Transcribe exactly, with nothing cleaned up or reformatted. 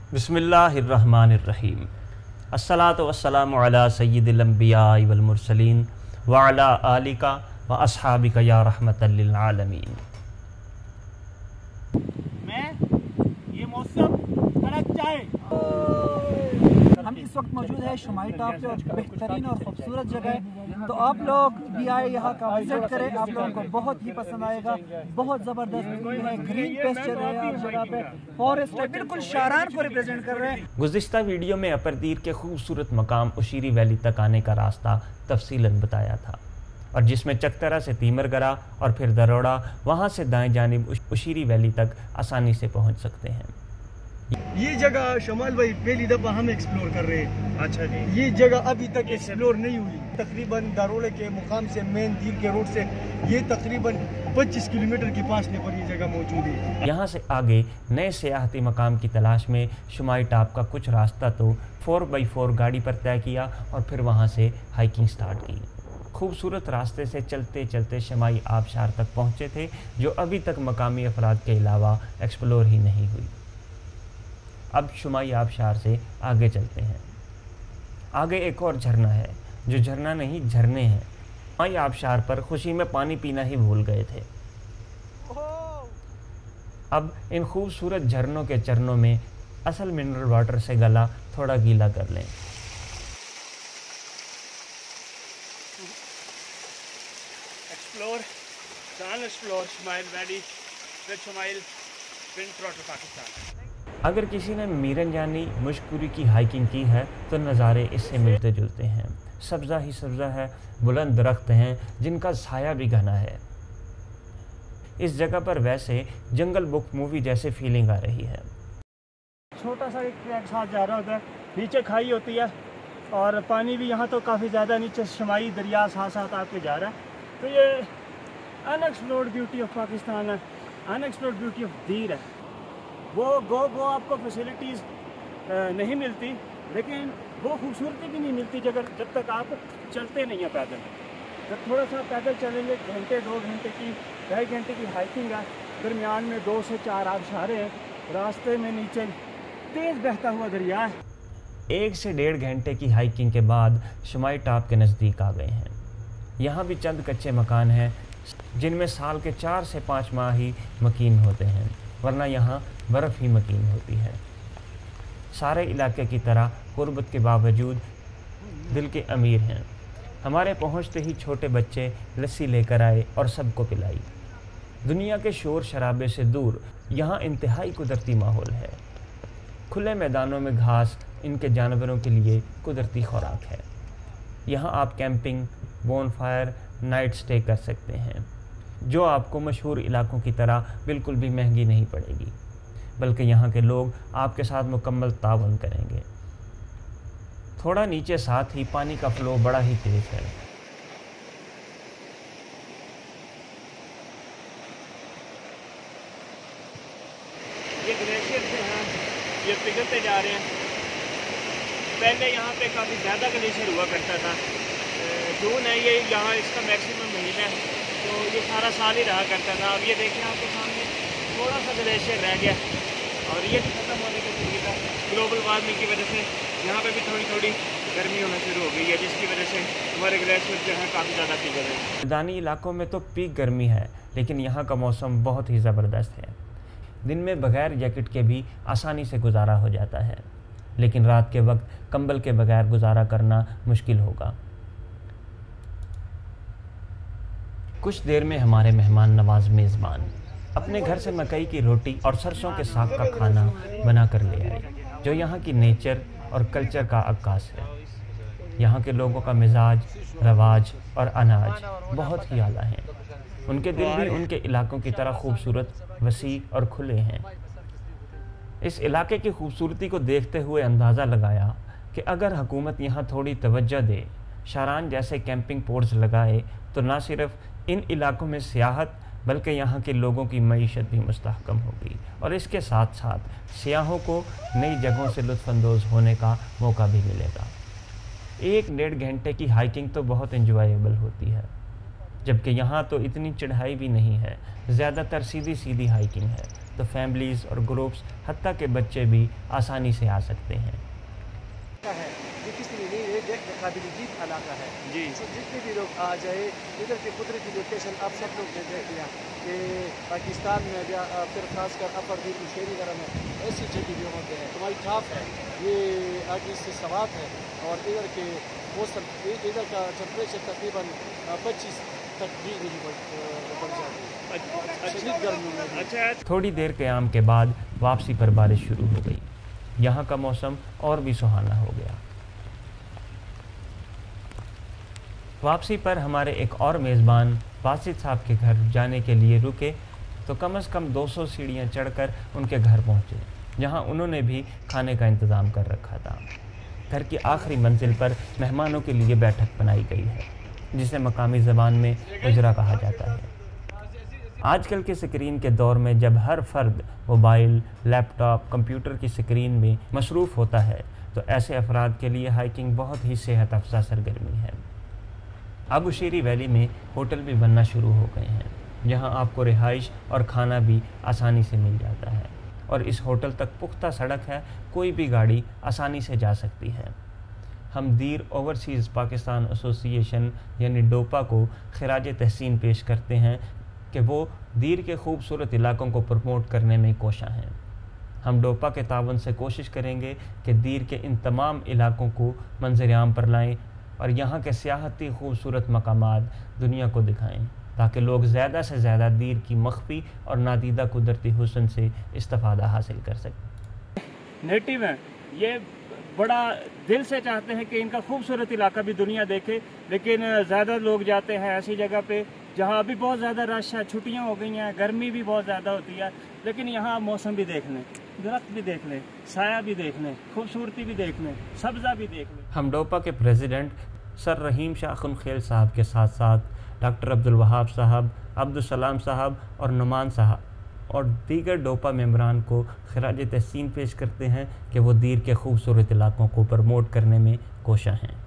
बिस्मिल्लाहिर्रहमानिर्रहीम। अस्सलातु वस्सलामु अला सय्यिदिल अंबिया वल मुरसलीन व अला आलिका व अस्हाबिका या रहमतल लिल आलमीन। मैं ये मौसम कड़क चाय। हम इस वक्त मौजूद है शुमाई टॉप पे और बेहतरीन और खूबसूरत जगह है, तो आप लोग भी आए यहाँ का विजिट करें, आप लोगों को बहुत ही पसंद आएगा। बहुत ज़बरदस्त व्यू है, ग्रीन पेस्चर है हर जगह पे, फॉरेस्ट है, बिल्कुल शारान को रिप्रेजेंट कर रहे हैं। गुज़िश्ता वीडियो में अपरदीर के खूबसूरत मकाम उशीरी वैली तक आने का रास्ता तफसीलन बताया था, और जिसमें चकतरा से तीमरगरा और फिर दरोड़ा, वहाँ से दाएं जानिब उशीरी वैली तक आसानी से पहुँच सकते हैं। ये जगह शमाल भाई पहली दफा हम एक्सप्लोर कर रहे हैं। अच्छा जी। ये जगह अभी तक एक्सप्लोर नहीं हुई। तकरीबन दारोड़े के मुकाम से मेन दीर के रोड से ये तकरीबन पच्चीस किलोमीटर के फासले पर ये जगह मौजूद है। यहाँ से आगे नए सियाहती मकाम की तलाश में शुमाई टॉप का कुछ रास्ता तो फोर बाई फोर गाड़ी पर तय किया और फिर वहाँ से हाइकिंग स्टार्ट की। खूबसूरत रास्ते से चलते चलते शुमाई आबशार तक पहुँचे थे, जो अभी तक मकामी अफराद के अलावा एक्सप्लोर ही नहीं हुई। अब शुमाई आबशार से आगे चलते हैं। आगे एक और झरना है, जो झरना नहीं झरने हैं। शुमाई आबशार पर खुशी में पानी पीना ही भूल गए थे। अब इन खूबसूरत झरनों के चरणों में असल मिनरल वाटर से गला थोड़ा गीला कर लें। एक्सप्लोर जान explore Shumail valley with Shumail twin throttle Pakistan. अगर किसी ने मीरन यानी मुश्कुरी की हाइकिंग की है तो नज़ारे इससे मिलते जुलते हैं। सब्ज़ा ही सब्ज़ा है, बुलंद दरख्त हैं जिनका साया भी घना है। इस जगह पर वैसे जंगल बुक मूवी जैसे फीलिंग आ रही है। छोटा सा एक ट्रैक साथ जा रहा होता है, नीचे खाई होती है और पानी भी यहाँ तो काफ़ी ज़्यादा, नीचे शुमाई दरिया साथ साथ आपके जा रहा है। तो ये अनएक्सप्लोर्ड ब्यूटी ऑफ पाकिस्तान है, अनएक्सप्लोर्ड ब्यूटी ऑफ दीर है। वो गो गो आपको फैसिलिटीज़ नहीं मिलती, लेकिन वो खूबसूरती भी नहीं मिलती जब जब तक आप चलते नहीं हैं पैदल। जब थोड़ा सा पैदल चलेंगे, घंटे दो घंटे की ढाई घंटे की हाइकिंग है, दरमियान में दो से चार आबशारें हैं, रास्ते में नीचे तेज़ बहता हुआ दरिया है। एक से डेढ़ घंटे की हाइकिंग के बाद शुमाई टॉप के नज़दीक आ गए हैं। यहाँ भी चंद कच्चे मकान हैं जिनमें साल के चार से पाँच माह ही मकीन होते हैं, वरना यहाँ बर्फ़ ही मकीन होती है। सारे इलाके की तरह गुर्बत के बावजूद दिल के अमीर हैं। हमारे पहुँचते ही छोटे बच्चे लस्सी लेकर आए और सबको पिलाई। दुनिया के शोर शराबे से दूर यहाँ इंतहाई कुदरती माहौल है। खुले मैदानों में घास इनके जानवरों के लिए कुदरती खुराक है। यहाँ आप कैंपिंग, बोनफायर, नाइट स्टे कर सकते हैं, जो आपको मशहूर इलाकों की तरह बिल्कुल भी महंगी नहीं पड़ेगी, बल्कि यहाँ के लोग आपके साथ मुकम्मल तावन करेंगे। थोड़ा नीचे साथ ही पानी का फ्लो बड़ा ही तेज़ है। ये ग्लेशियर जो हैं ये पिघलते जा रहे हैं। पहले यहाँ पे काफ़ी ज़्यादा ग्लेशियर हुआ करता था। जून है ये, यहाँ इसका मैक्सिमम महीना है, तो ये सारा साल ही रहा करता था। अब ये देखें आपके सामने थोड़ा सा ग्लेशियर रह गया और ये भी ख़त्म होने के करीब है। ग्लोबल वार्मिंग की वजह से यहाँ पे भी थोड़ी थोड़ी गर्मी होना शुरू हो गई है, जिसकी वजह से हमारे ग्लेशियर जो है काफ़ी ज़्यादा पिघल रहे हैं। मैदानी इलाकों में तो पीक गर्मी है, लेकिन यहाँ का मौसम बहुत ही ज़बरदस्त है। दिन में बगैर जैकेट के भी आसानी से गुजारा हो जाता है, लेकिन रात के वक्त कंबल के बगैर गुजारा करना मुश्किल होगा। कुछ देर में हमारे मेहमान नवाज मेज़बान अपने घर से मकई की रोटी और सरसों के साग का खाना बना कर ले आए, जो यहाँ की नेचर और कल्चर का अक्कास है। यहाँ के लोगों का मिजाज, रवाज और अनाज बहुत ही आला हैं। उनके दिल भी उनके इलाकों की तरह खूबसूरत, वसी और खुले हैं। इस इलाके की खूबसूरती को देखते हुए अंदाज़ा लगाया कि अगर हुकूमत यहाँ थोड़ी तवज्जो दे, शारान जैसे कैंपिंग पोर्ट्स लगाए, तो न सिर्फ इन इलाकों में सियाहत बल्कि यहाँ के लोगों की मईशत भी मुस्तहकम होगी, और इसके साथ साथ सियाहों को नई जगहों से लुत्फ़अंदोज़ होने का मौका भी मिलेगा। एक डेढ़ घंटे की हाइकिंग तो बहुत इंजॉयबल होती है, जबकि यहाँ तो इतनी चढ़ाई भी नहीं है, ज़्यादातर सीधी सीधी हाइकिंग है। तो फैमिलीज़ और ग्रुप्स हत्ता के बच्चे भी आसानी से आ सकते हैं। है ये किसी ने नहीं है, देखने काबिल जीत इलाका है जी। तो जितने भी लोग आ जाए इधर के कुदरती लोकेशन आप सब लोग ने देख लिया कि पाकिस्तान में या फिर खासकर अपर दी शेरी गरम है, ऐसी जगह जो होते हैं तुम्हारी ठाप है, ये आगे से सवाब है और इधर के मौसम इधर का टेम्परेचर तकरीबन पच्चीस तक भी नहीं बढ़ जाती, शदीद गर्मी में। अच्छा, थोड़ी देर क़याम के बाद वापसी पर बारिश शुरू हो गई। यहाँ का मौसम और भी सुहाना हो गया। वापसी पर हमारे एक और मेज़बान बासित साहब के घर जाने के लिए रुके तो कम से कम दो सौ सीढ़ियाँ चढ़कर उनके घर पहुँचे, जहाँ उन्होंने भी खाने का इंतज़ाम कर रखा था। घर की आखिरी मंजिल पर मेहमानों के लिए बैठक बनाई गई है, जिसे मकामी ज़बान में हुजरा कहा जाता है। आजकल के स्क्रीन के दौर में जब हर फर्द मोबाइल, लैपटॉप, कंप्यूटर की स्क्रीन में मसरूफ़ होता है, तो ऐसे अफराद के लिए हाइकिंग बहुत ही सेहत अफजा सरगर्मी है। अबुशेरी वैली में होटल भी बनना शुरू हो गए हैं, जहां आपको रिहाइश और खाना भी आसानी से मिल जाता है, और इस होटल तक पुख्ता सड़क है, कोई भी गाड़ी आसानी से जा सकती है। हम दीर ओवरसीज़ पाकिस्तान एसोसिएशन यानी डोपा को खिराज तहसीन पेश करते हैं कि वो दीर के खूबसूरत इलाकों को प्रमोट करने में कोशा हैं। हम डोपा के तावन से कोशिश करेंगे कि दीर के इन तमाम इलाकों को मंजर-ए-आम पर लाएं और यहाँ के सियाहती खूबसूरत मकामात दुनिया को दिखाएं, ताकि लोग ज़्यादा से ज़्यादा दीर की मख्फी और नादीदा कुदरती हुस्न से इस्तिफ़ादा हासिल कर सकें। नेटिव हैं, ये बड़ा दिल से चाहते हैं कि इनका खूबसूरत इलाका भी दुनिया देखे, लेकिन ज़्यादा लोग जाते हैं ऐसी जगह पे जहाँ अभी बहुत ज़्यादा रश है, छुट्टियाँ हो गई हैं, गर्मी भी बहुत ज़्यादा होती है, लेकिन यहाँ मौसम भी देख लें, दरख्त भी देख लें, साया भी देख लें, खूबसूरती भी देख लें, सब्ज़ा भी देख लें। हम डोपा के प्रेसिडेंट सर रहीम शाह खुनखेल साहब के साथ साथ डॉक्टर अब्दुल वहाब साहब, अब्दुल सलाम साहब और नुमान साहब और दीगर डोपा मेंबरान को खिराज तहसीन पेश करते हैं कि वो दीर के खूबसूरत इलाकों को प्रमोट करने में कोशा हैं।